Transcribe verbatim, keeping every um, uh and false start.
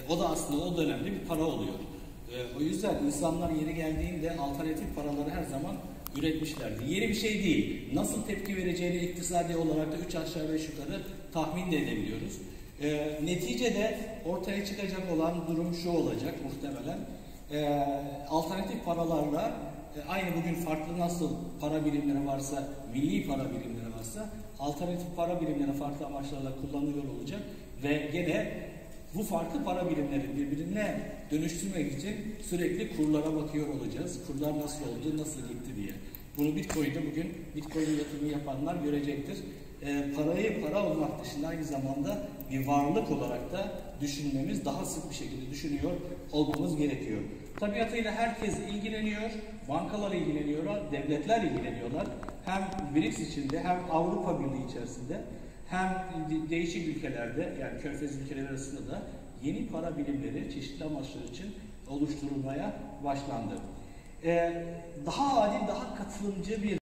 o da aslında o dönemde bir para oluyor. E, o yüzden insanlar yeri geldiğinde alternatif paraları her zaman üretmişlerdi. Yeni bir şey değil. Nasıl tepki vereceğini iktisadi olarak da üç aşağı beş yukarı tahmin de edebiliyoruz. E, neticede ortaya çıkacak olan durum şu olacak muhtemelen. E, alternatif paralarla e, aynı bugün farklı nasıl para birimleri varsa, milli para birimleri varsa alternatif para birimleri farklı amaçlarla kullanılıyor olacak ve gene bu farklı para birimleri birbirine dönüştürmek için sürekli kurlara bakıyor olacağız. Kurlar nasıl oldu, nasıl gitti diye. Bunu Bitcoin'de bugün Bitcoin yatırımı yapanlar görecektir. E, parayı para olmak dışında aynı zamanda bir varlık olarak da düşünmemiz, daha sık bir şekilde düşünüyor olmamız gerekiyor. Tabiatıyla herkes ilgileniyor, bankalar ilgileniyor, devletler ilgileniyorlar. Hem B R I C S içinde hem Avrupa Birliği içerisinde hem değişik ülkelerde, yani Körfez ülkeleri arasında da yeni para birimleri çeşitli amaçlar için oluşturulmaya başlandı. Ee, daha adil, daha katılımcı bir